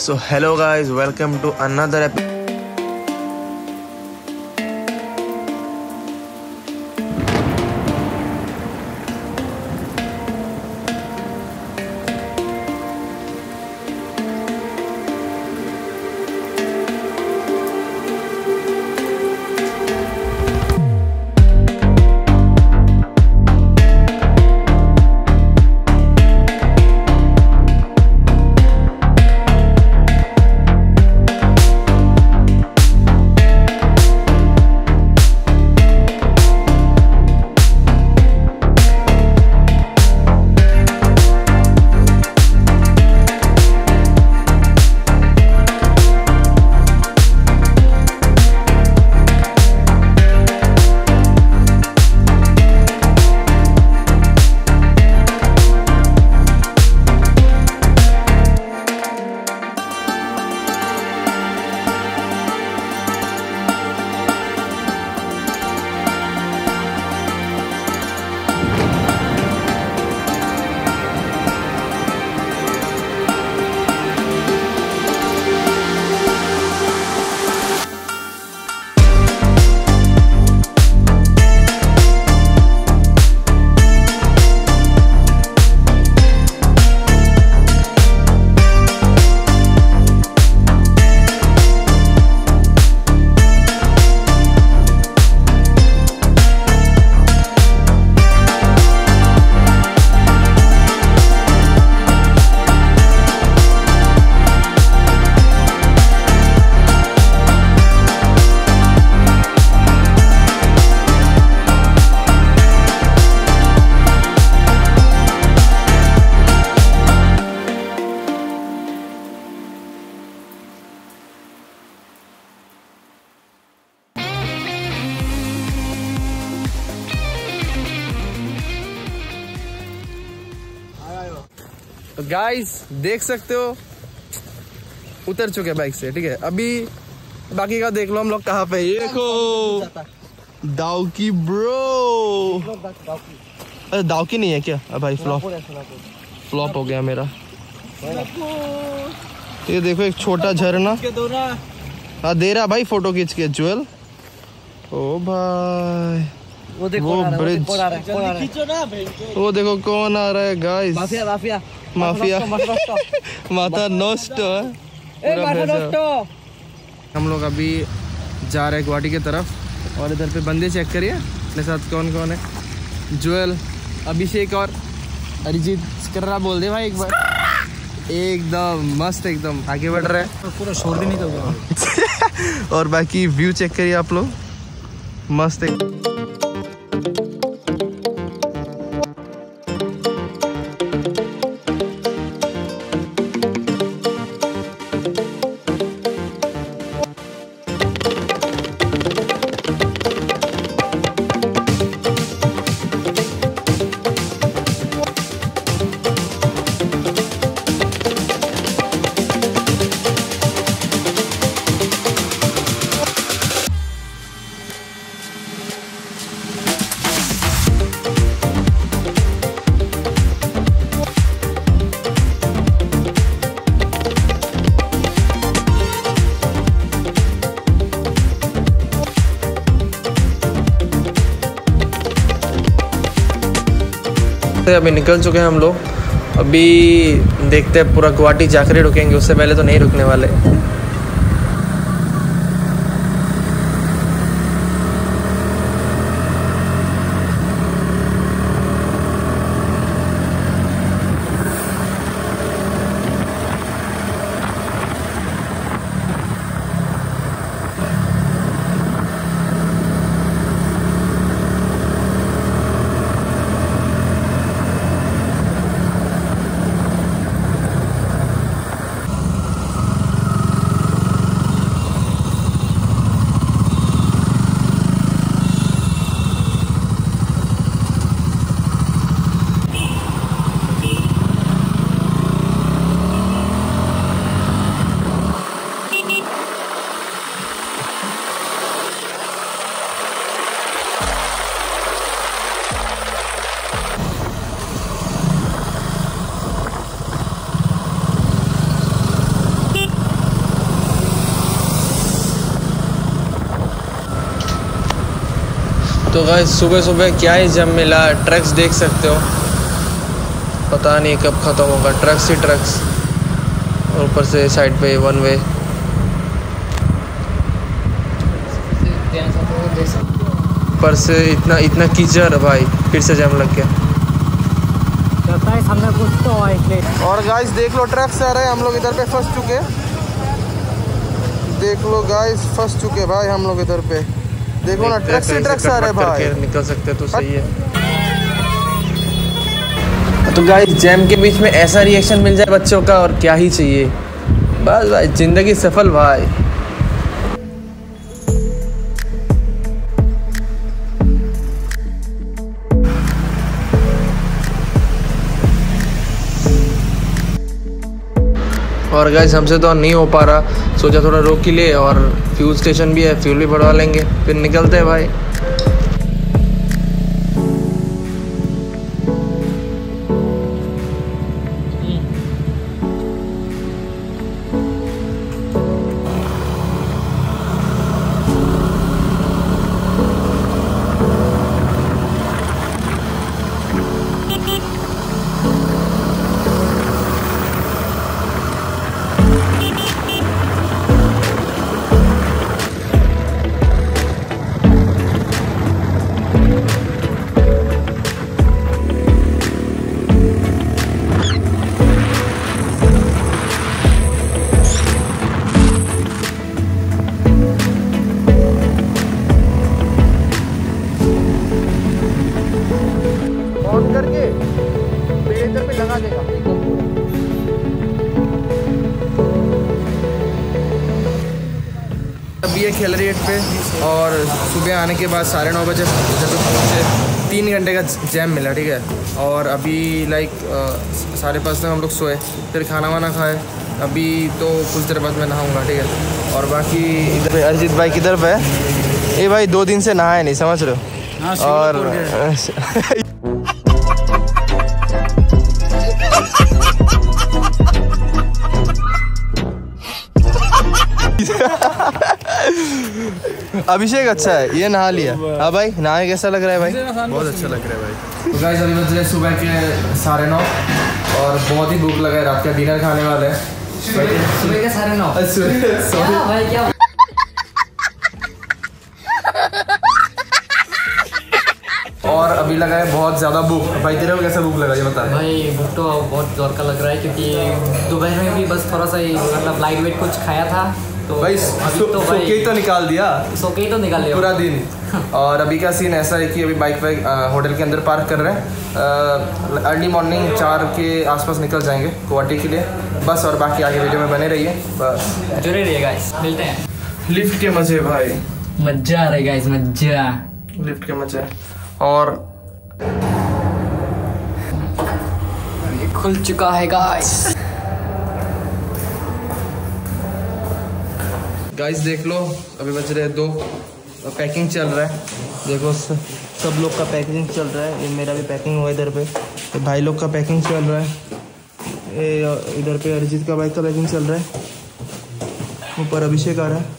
So hello guys, welcome to another episode. तो guys देख सकते हो उतर चुके बाइक से, ठीक है। अभी बाकी का देख लो हम लोग कहाँ पे। ये देखो दाउकी ब्रो, अरे दाउकी नहीं है क्या भाई? फ्लॉप हो गया मेरा। ये देखो एक छोटा झरना हाँ दे रहा भाई, फोटो खींच के ज्वेल। ओ भाई वो देखो ब्रिज, वो देखो कौन आ रहा है गाइस। माफिया माता नोस्ट है। हम लोग अभी जा रहे हैं गुवाहाटी की तरफ और इधर पे बंदे चेक करिए अपने साथ कौन कौन है। ज्वेल, अभिषेक और अरिजीत कर्रा बोल दे भाई एक बार। एकदम मस्त, एकदम आगे बढ़ रहे हैं, पूरा शोर भी नहीं कर। और बाकी व्यू चेक करिए आप लोग, मस्त है। अभी निकल चुके हैं हम लोग। अभी देखते हैं पूरा गुवाहाटी जाकर ही रुकेंगे, उससे पहले तो नहीं रुकने वाले। तो गाइस सुबह सुबह क्या ही जम मिला। ट्रक्स देख सकते हो, पता नहीं कब ख़त्म होगा। ट्रक्स ही ट्रक्स, और ऊपर से साइड पे 1 वे। ऊपर से इतना कीचड़ भाई, फिर से जाम लग गया। हमने कुछ तो और गाइस देख लो ट्रक्स आ रहे हैं, हम लोग इधर पे फंस चुके। देख लो गाइस फंस चुके भाई हम लोग इधर पे। देखो ना ट्रक्स ही ट्रक्स आ रहे हैं भाई। निकल सकते तो सही है। तो गाइस जैम के बीच में ऐसा रिएक्शन मिल जाए बच्चों का, और क्या ही चाहिए। बस भाई जिंदगी सफल भाई। और गाइस हमसे तो नहीं हो पा रहा, सोचा थोड़ा रोक ही ले, और फ्यूल स्टेशन भी है, फ्यूल भी भरवा लेंगे, फिर निकलते हैं भाई। अभी ये खेल रही है पे, और सुबह आने के बाद 9:30 बजे जब से 3 घंटे का जैम मिला, ठीक है। और अभी लाइक 5:30 तक हम लोग सोए, फिर खाना वाना खाए। अभी तो कुछ देर बाद मैं नहाऊंगा, ठीक है। और बाकी इधर अरिजीत भाई किधर पे है? ये भाई 2 दिन से नहाए नहीं, समझ रहे हो। और अभिषेक अच्छा है, ये नहा लिया। हाँ भाई नहाए कैसा लग रहा है भाई? बहुत अच्छा लग रहा है भाई। तो गाइस अभी बज रहे सुबह के 9:30 और बहुत ही भूख लगा है। रात का डिनर खाने वाले हैं। सुबह के 9:30 भाई क्या? और अभी लगा है बहुत ज़्यादा भूख। भाई तेरे को कैसा भूख लगा ये बता। भाई भूख तो बहुत जोर का लग रहा है, क्योंकि दोपहर में भी बस थोड़ा सा ही मतलब लाइट वेट कुछ खाया था, तो भाई तो निकाल दिया, सोके तो निकाल लिया पूरा दिन। और अभी का सीन ऐसा है कि अभी बाइक होटल के अंदर पार्क कर रहे हैं। अर्ली मॉर्निंग 4 के आसपास निकल जाएंगे गुवाहाटी के लिए बस। और बाकी आगे वीडियो में बने रहिए, बस जुड़े रहिए गाइस, मिलते हैं। लिफ्ट के मजे भाई, मजा आ रहा है गाइस, मजा लिफ्ट के मजे। और ये खुल चुका है गाइस। गाइस देख लो अभी बज रहे 2, पैकिंग चल रहा है। देखो सब लोग का पैकिंग चल रहा है। ये मेरा भी पैकिंग हुआ इधर पे, तो भाई लोग का पैकिंग चल रहा है। इधर पे अरिजीत का बाइक का पैकिंग चल रहा है। ऊपर अभिषेक आ रहा है।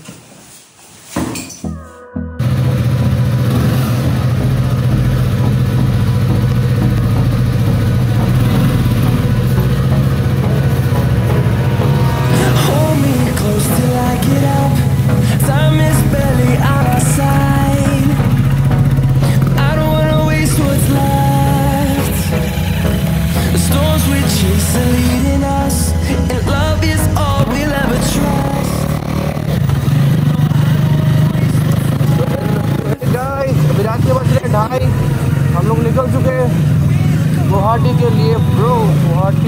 हम लोग निकल चुके हैं गुवाहाटी के लिए ब्रो। गुवाहाटी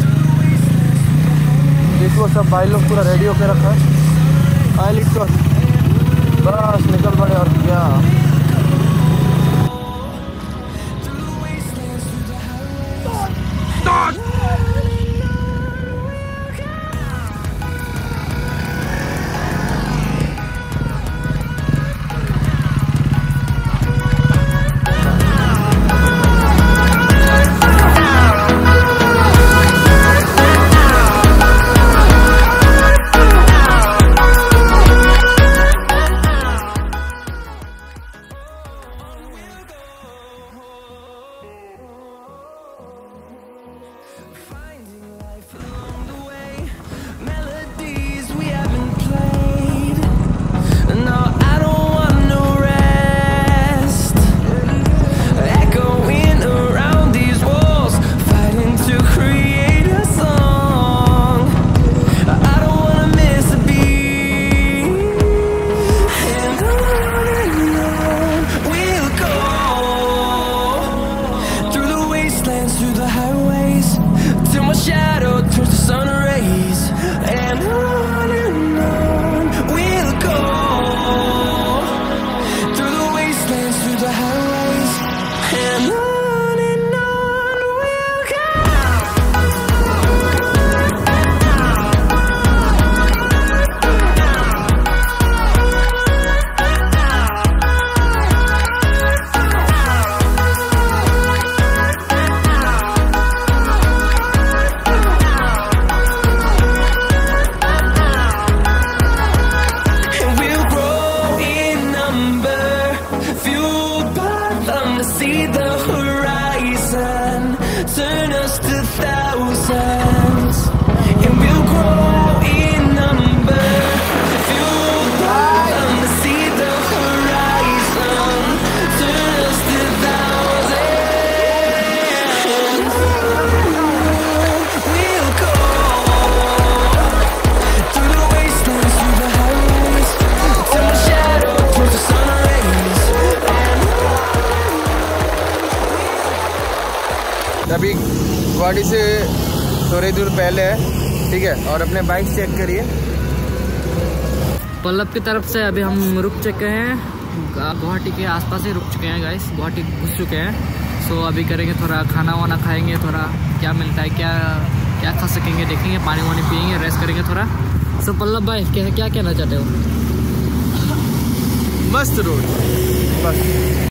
देखो सब भाई लोग पूरा रेडी होकर रखा है। आई लिख कर बस निकल पड़े, और क्या। just a thousands, and we'll grow in number. If you want to see the horizon, just a thousands, we'll go through the wastelands, through the highways, till my shadow turns to sun rays. अभी गुवाहाटी से थोड़ी दूर पहले है, ठीक है। और अपने बाइक चेक करिए। पल्लव की तरफ से अभी हम रुक चुके हैं, गुवाहाटी के आसपास ही रुक चुके हैं गाइस, गुवाहाटी घुस चुके हैं। सो अभी करेंगे थोड़ा खाना वाना खाएंगे, थोड़ा क्या मिलता है, क्या क्या खा सकेंगे देखेंगे, पानी वानी पियेंगे, रेस्ट करेंगे थोड़ा। सो पल्लव भाई क्या कहना चाहते हो? मस्त रोड बस।